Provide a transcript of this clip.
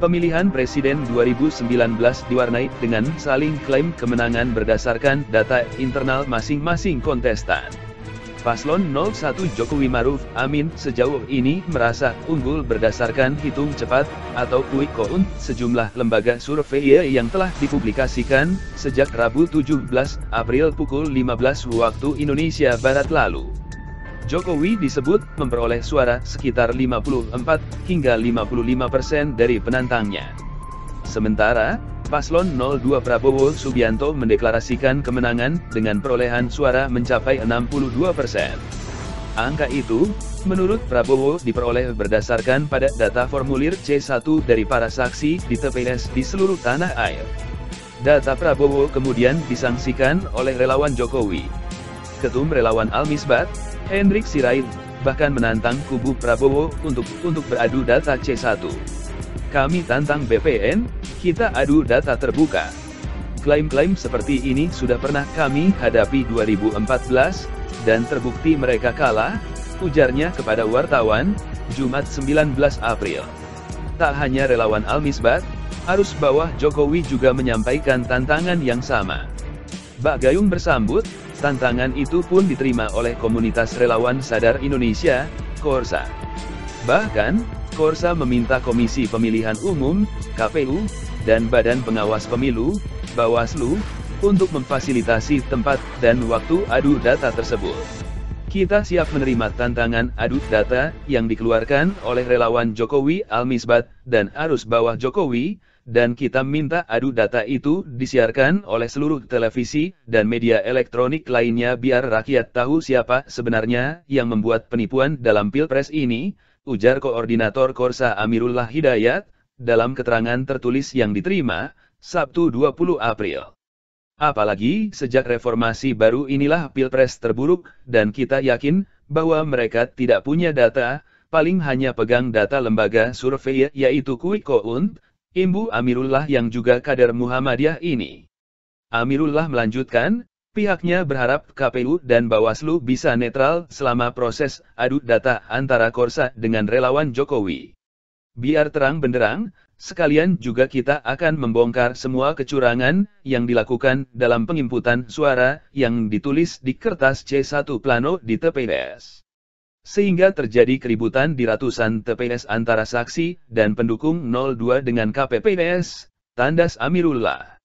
Pemilihan Presiden 2019 diwarnai dengan saling klaim kemenangan berdasarkan data internal masing-masing kontestan. Paslon 01 Jokowi Maruf Amin sejauh ini merasa unggul berdasarkan hitung cepat atau quick count sejumlah lembaga survei yang telah dipublikasikan sejak Rabu 17 April pukul 15 waktu Indonesia Barat lalu. Jokowi disebut memperoleh suara sekitar 54 hingga 55% dari penantangnya. Sementara, Paslon 02 Prabowo Subianto mendeklarasikan kemenangan dengan perolehan suara mencapai 62%. Angka itu, menurut Prabowo diperoleh berdasarkan pada data formulir C1 dari para saksi di TPS di seluruh tanah air. Data Prabowo kemudian disangsikan oleh relawan Jokowi. Ketum relawan Al-Misbat, Hendrik Sirait, bahkan menantang kubu Prabowo untuk beradu data C1. Kami tantang BPN, kita adu data terbuka. Klaim-klaim seperti ini sudah pernah kami hadapi 2014, dan terbukti mereka kalah, ujarnya kepada wartawan, Jumat 19 April. Tak hanya relawan Al-Misbat, arus bawah Jokowi juga menyampaikan tantangan yang sama. Bak Gayung bersambut, tantangan itu pun diterima oleh komunitas relawan Sadar Indonesia, Korsa. Bahkan, Korsa meminta Komisi Pemilihan Umum, KPU, dan Badan Pengawas Pemilu, Bawaslu, untuk memfasilitasi tempat dan waktu adu data tersebut. Kita siap menerima tantangan adu data yang dikeluarkan oleh relawan Jokowi Al-Misbat dan arus bawah Jokowi, dan kita minta adu data itu disiarkan oleh seluruh televisi dan media elektronik lainnya biar rakyat tahu siapa sebenarnya yang membuat penipuan dalam Pilpres ini, ujar Koordinator Korsa Amirullah Hidayat, dalam keterangan tertulis yang diterima, Sabtu 20 April. Apalagi, sejak reformasi baru inilah Pilpres terburuk, dan kita yakin bahwa mereka tidak punya data, paling hanya pegang data lembaga survei yaitu quick count, imbu Amirullah yang juga kader Muhammadiyah ini. Amirullah melanjutkan, pihaknya berharap KPU dan Bawaslu bisa netral selama proses adu data antara Korsa dengan relawan Jokowi. Biar terang benderang, sekalian juga kita akan membongkar semua kecurangan yang dilakukan dalam penginputan suara yang ditulis di kertas C1 plano di TPS. Sehingga terjadi keributan di ratusan TPS antara saksi dan pendukung 02 dengan KPPS, tandas Amirullah.